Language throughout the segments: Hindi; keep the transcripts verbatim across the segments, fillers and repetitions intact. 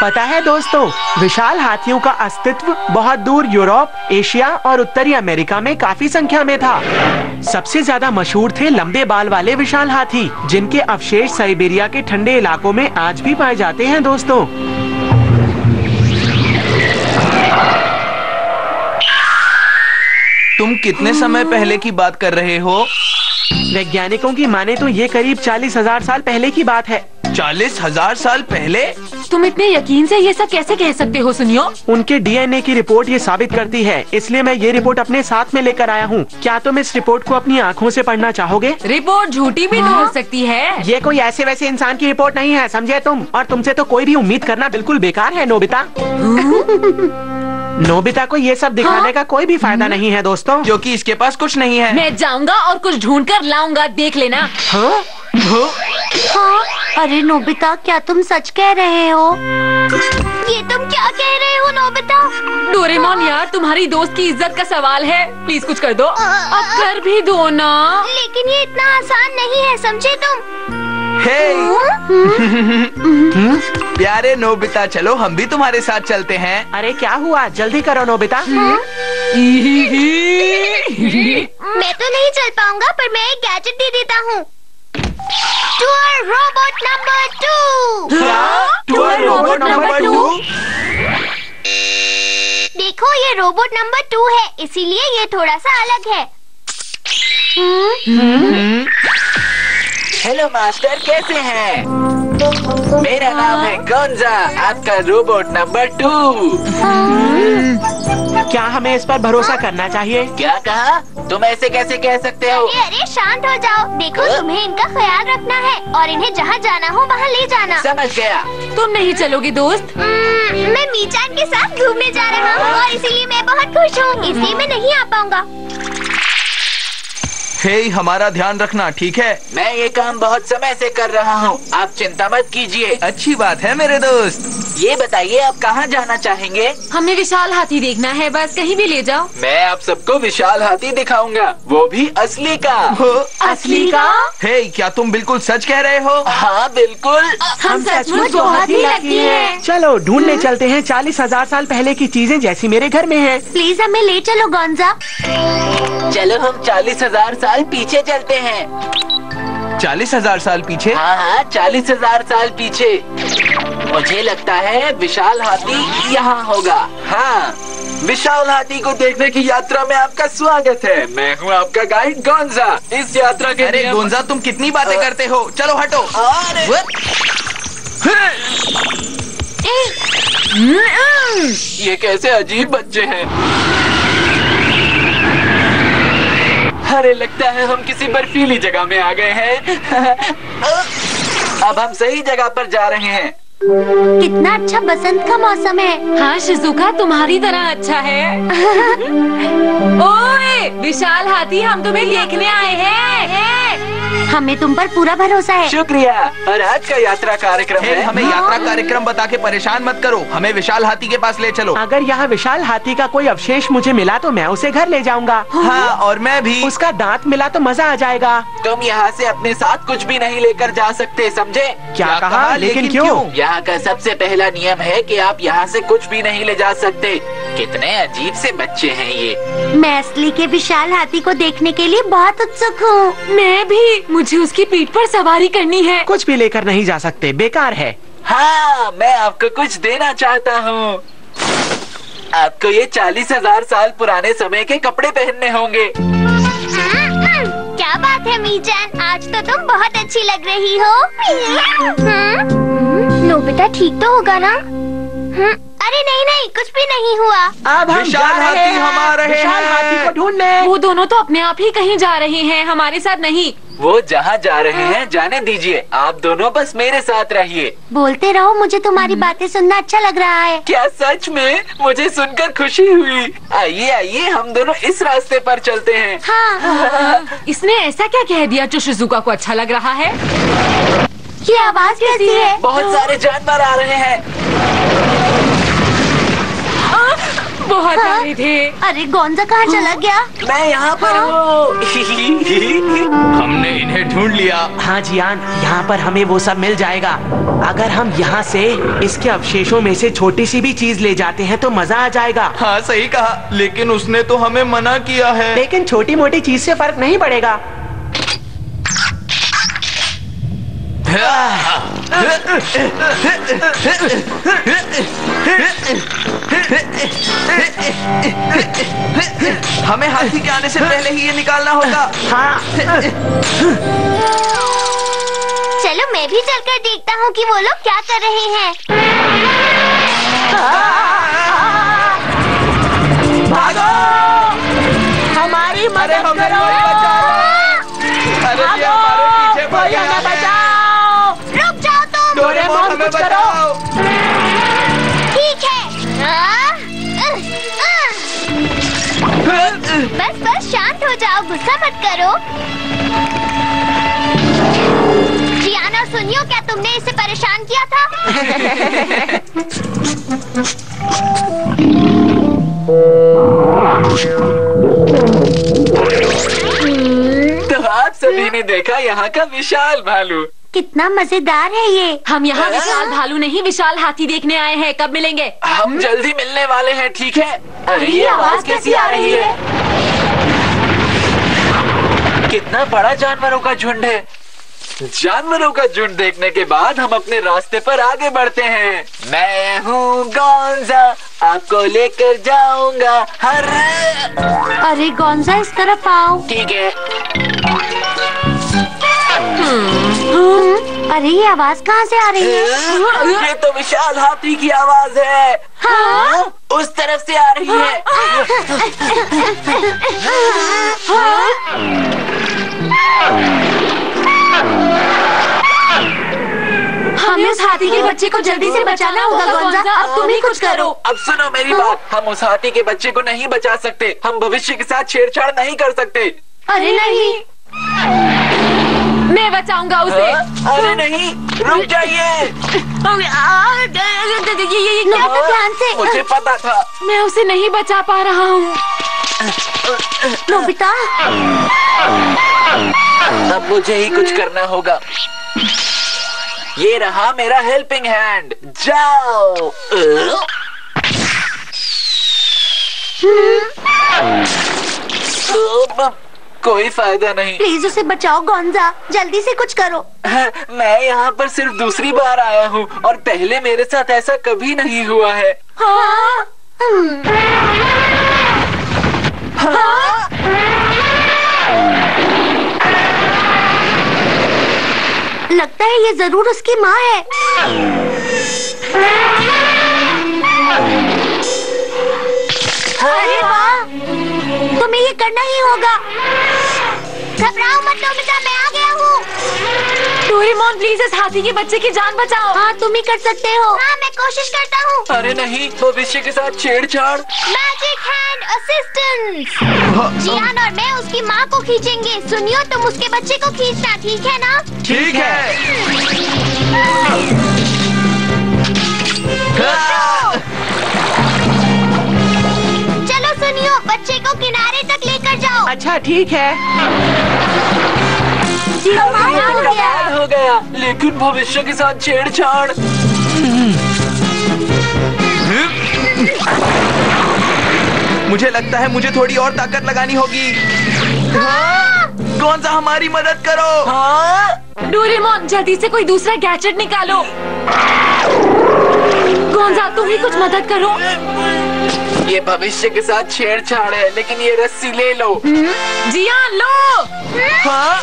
पता है दोस्तों, विशाल हाथियों का अस्तित्व बहुत दूर यूरोप, एशिया और उत्तरी अमेरिका में काफी संख्या में था। सबसे ज्यादा मशहूर थे लंबे बाल वाले विशाल हाथी, जिनके अवशेष साइबेरिया के ठंडे इलाकों में आज भी पाए जाते हैं दोस्तों। तुम कितने समय पहले की बात कर रहे हो? वैज्ञानिकों की माने तो ये करीब चालीस हजार साल पहले की बात है। चालीस हजार साल पहले? तुम इतने यकीन से ये सब कैसे कह सकते हो सुनियो? उनके डीएनए की रिपोर्ट ये साबित करती है, इसलिए मैं ये रिपोर्ट अपने साथ में लेकर आया हूँ। क्या तुम इस रिपोर्ट को अपनी आँखों से पढ़ना चाहोगे? रिपोर्ट झूठी भी हाँ? हो सकती है। ये कोई ऐसे वैसे इंसान की रिपोर्ट नहीं है, समझे तुम? और तुमसे तो कोई भी उम्मीद करना बिल्कुल बेकार है नोबिता। नोबिता को ये सब दिखाने हाँ? का कोई भी फायदा नहीं है दोस्तों, क्योंकि इसके पास कुछ नहीं है। मैं जाऊंगा और कुछ ढूंढ कर लाऊंगा, देख लेना। हाँ? हाँ? हाँ? अरे नोबिता, क्या तुम सच कह रहे हो? ये तुम क्या कह रहे हो नोबिता? डोरेमोन यार, तुम्हारी दोस्त की इज्जत का सवाल है, प्लीज कुछ कर दो। अब कर भी दो ना। लेकिन ये इतना आसान नहीं है, समझे तुम? हे प्यारे नोबिता, चलो हम भी तुम्हारे साथ चलते हैं। अरे क्या हुआ, जल्दी करो नोबिता। मैं तो नहीं चल पाऊंगा, पर मैं एक गैजेट दे देता हूँ। Tour robot number two. Tour robot number two? देखो, ये रोबोट नंबर टू है, इसीलिए ये थोड़ा सा अलग है। हेलो मास्टर, कैसे हैं? मेरा नाम है गोंजा, आपका रोबोट नंबर टू। क्या हमें इस पर भरोसा करना चाहिए? क्या कहा? तुम ऐसे कैसे कह सकते हो? अरे अरे शांत हो जाओ। देखो, तुम्हें इनका ख्याल रखना है और इन्हें जहाँ जाना हो वहाँ ले जाना। समझ गया। तुम नहीं चलोगे दोस्त? मैं मीचान के साथ घूमने जा रहा हूँ और इसीलिए मैं बहुत खुश हूँ, इसलिए मैं नहीं आ पाऊंगा। हे, हमारा ध्यान रखना, ठीक है? मैं ये काम बहुत समय से कर रहा हूँ, आप चिंता मत कीजिए। अच्छी बात है मेरे दोस्त। ये बताइए, आप कहाँ जाना चाहेंगे? हमें विशाल हाथी देखना है, बस कहीं भी ले जाओ। मैं आप सबको विशाल हाथी दिखाऊंगा, वो भी असली का। असली का? हे, क्या तुम बिल्कुल सच कह रहे हो? हाँ बिल्कुल, हम सचमुच बहुत ही लकी हैं। चलो ढूंढने चलते हैं चालीस हजार साल पहले की चीजें जैसी मेरे घर में है। प्लीज हमें ले चलो गोंजा। चलो हम चालीस हजार साल पीछे चलते हैं। चालीस हजार साल पीछे? हाँ हाँ, चालीस हजार साल पीछे। मुझे लगता है विशाल हाथी यहाँ होगा। हाँ, विशाल हाथी को देखने की यात्रा में आपका स्वागत है। मैं हूँ आपका गाइड गोंजा। इस यात्रा के अरे गोंजा, तुम कितनी बातें करते हो, चलो हटो। ये कैसे अजीब बच्चे हैं। अरे लगता है हम किसी बर्फीली जगह में आ गए हैं। अब हम सही जगह पर जा रहे हैं। कितना अच्छा बसंत का मौसम है। हाँ शिजुका, तुम्हारी तरह अच्छा है। ओए विशाल हाथी, हम तुम्हें देखने आए हैं। हमें तुम पर पूरा भरोसा है। शुक्रिया। और आज का यात्रा कार्यक्रम है। हमें यात्रा कार्यक्रम बता के परेशान मत करो, हमें विशाल हाथी के पास ले चलो। अगर यहाँ विशाल हाथी का कोई अवशेष मुझे मिला तो मैं उसे घर ले जाऊंगा। हाँ, और मैं भी। उसका दांत मिला तो मजा आ जाएगा। तुम यहाँ से अपने साथ कुछ भी नहीं लेकर जा सकते, समझे? क्या कहा? लेकिन क्यों? यहाँ का सबसे पहला नियम है कि आप यहाँ से कुछ भी नहीं ले जा सकते। कितने अजीब से बच्चे हैं ये। मैं असली के विशाल हाथी को देखने के लिए बहुत उत्सुक हूँ। मैं भी, मुझे उसकी पीठ पर सवारी करनी है। कुछ भी लेकर नहीं जा सकते, बेकार है। हाँ, मैं आपको कुछ देना चाहता हूँ। आपको ये चालीस हजार साल पुराने समय के कपड़े पहनने होंगे। क्या बात है मीचान, आज तो तुम बहुत अच्छी लग रही हो। नोबिता ठीक तो होगा ना? अरे नहीं नहीं, कुछ भी नहीं हुआ। अब हम विशाल जा रहे हाथी हैं हम आ रहे विशाल हैं। हाथी को ढूंढने। वो दोनों तो अपने आप ही कहीं जा रहे हैं, हमारे साथ नहीं। वो जहाँ जा रहे हैं जाने दीजिए, आप दोनों बस मेरे साथ रहिए। बोलते रहो, मुझे तुम्हारी बातें सुनना अच्छा लग रहा है। क्या सच में? मुझे सुनकर खुशी हुई। आइए आइए, हम दोनों इस रास्ते पर चलते हैं। हाँ। इसने ऐसा क्या कह दिया जो शिजुका को अच्छा लग रहा है? ये आवाज कैसी है? बहुत सारे जानवर आ रहे हैं। बहुत हाँ? डरे थे। अरे गोंजा कहाँ चला गया? मैं यहाँ पर हूँ। हमने इन्हें ढूंढ लिया। हाँ जियान, यहाँ पर हमें वो सब मिल जाएगा। अगर हम यहाँ से इसके अवशेषों में से छोटी सी भी चीज ले जाते हैं तो मजा आ जाएगा। हाँ सही कहा, लेकिन उसने तो हमें मना किया है। लेकिन छोटी मोटी चीज से फर्क नहीं पड़ेगा। हमें हाथी के आने से पहले ही ये निकालना होगा। हाँ। चलो मैं भी चलकर देखता हूँ कि वो लोग क्या कर रहे हैं। भागो! हमारी अरे मदद हमें करो! कोई बचाओ! अरे ये हमारे पीछे पड़ कोई गया हमें है। बचाओ! रुक जाओ तुम। डोरेमोन हमें कुछ करो। बचाओ। ठीक है। आ, अ, अ। बस बस शांत हो जाओ, गुस्सा मत करो। जियान और सुनियो, क्या तुमने इसे परेशान किया था? तो आप सभी ने देखा यहाँ का विशाल भालू। कितना मजेदार है ये। हम यहाँ विशाल भालू नहीं, विशाल हाथी देखने आए हैं। कब मिलेंगे? हम जल्दी मिलने वाले हैं, ठीक है? अरे ये आवाज कैसी आ रही है? कितना बड़ा जानवरों का झुंड है। जानवरों का झुंड देखने के बाद हम अपने रास्ते पर आगे बढ़ते हैं। मैं हूँ गोंजा, आपको लेकर जाऊंगा हर। अरे गोंजा, इस तरफ आओ। ठीक है। अरे ये आवाज कहाँ से आ रही है? ये तो विशाल हाथी की आवाज है। हाँ? उस तरफ से आ रही है। हमें उस हाथी के बच्चे को जल्दी से बचाना होगा गोंजा। अब तुम ही कुछ करो। अब सुनो मेरी बात, हम उस हाथी के बच्चे को नहीं बचा सकते। हम भविष्य के साथ छेड़छाड़ नहीं कर सकते। अरे नहीं, मैं बचाऊंगा उसे। हाँ? अरे नहीं, रुक जाइए। ये ये ये क्या? तो ध्यान से। मुझे पता था। मैं उसे नहीं बचा पा रहा हूँ। नोबिता, अब मुझे ही कुछ करना होगा। ये रहा मेरा हेल्पिंग हैंड, जाओ। अब कोई फायदा नहीं। प्लीज उसे बचाओ गोंजा, जल्दी से कुछ करो। मैं यहाँ पर सिर्फ दूसरी बार आया हूँ और पहले मेरे साथ ऐसा कभी नहीं हुआ है। हाँ? हाँ? लगता है ये जरूर उसकी माँ है। अरे वाह, तुम्हें ये करना ही होगा। घबराओ मत नोबिता, मैं आ गया हूँ। डोरेमोन प्लीज इस हाथी के बच्चे की जान बचाओ। हाँ, तुम ही कर सकते हो। हाँ, मैं कोशिश करता हूँ। अरे नहीं, भविष्य के साथ छेड़छाड़। Magic hand assistance. जियान और मैं उसकी माँ को खींचेंगे। सुनियो, तुम उसके बच्चे को खींचना, ठीक है ना? ठीक है। चलो सुनियो, बच्चे को किनारे तक लेकर जाओ। अच्छा ठीक है। जियो माँ हो गया। हो गया, लेकिन भविष्य के साथ छेड़छाड़। मुझे लगता है मुझे थोड़ी और ताकत लगानी होगी। गोंजा, हमारी मदद करो। हाँ? डोरेमोन जल्दी से कोई दूसरा गैजेट निकालो। गोंजा तुम ही कुछ मदद करो। ये भविष्य के साथ छेड़छाड़ है, लेकिन ये रस्सी ले लो। जियान लो। हाँ?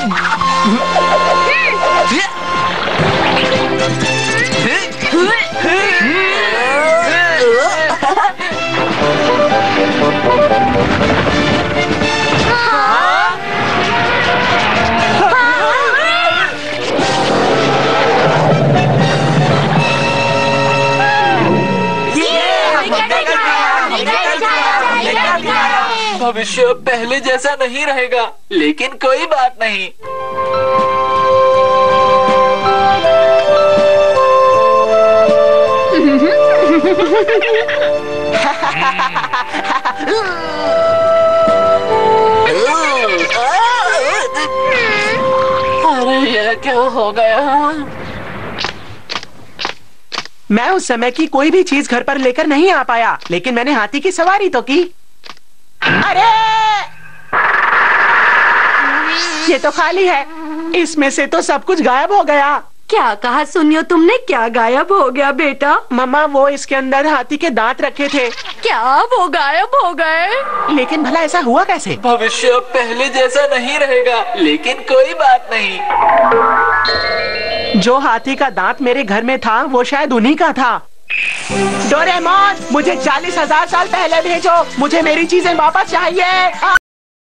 भविष्य अब पहले जैसा नहीं रहेगा, लेकिन कोई बात नहीं। अरे ये क्या हो गया? मैं उस समय की कोई भी चीज घर पर लेकर नहीं आ पाया, लेकिन मैंने हाथी की सवारी तो की। अरे ये तो खाली है, इसमें से तो सब कुछ गायब हो गया। क्या कहा सुनियो तुमने? क्या गायब हो गया बेटा? मम्मा वो इसके अंदर हाथी के दांत रखे थे। क्या वो गायब हो गए? लेकिन भला ऐसा हुआ कैसे? भविष्य अब पहले जैसा नहीं रहेगा, लेकिन कोई बात नहीं। जो हाथी का दांत मेरे घर में था वो शायद उन्हीं का था। डोरेमोन, मुझे चालीस हजार साल पहले भेजो, मुझे मेरी चीजें वापस चाहिए।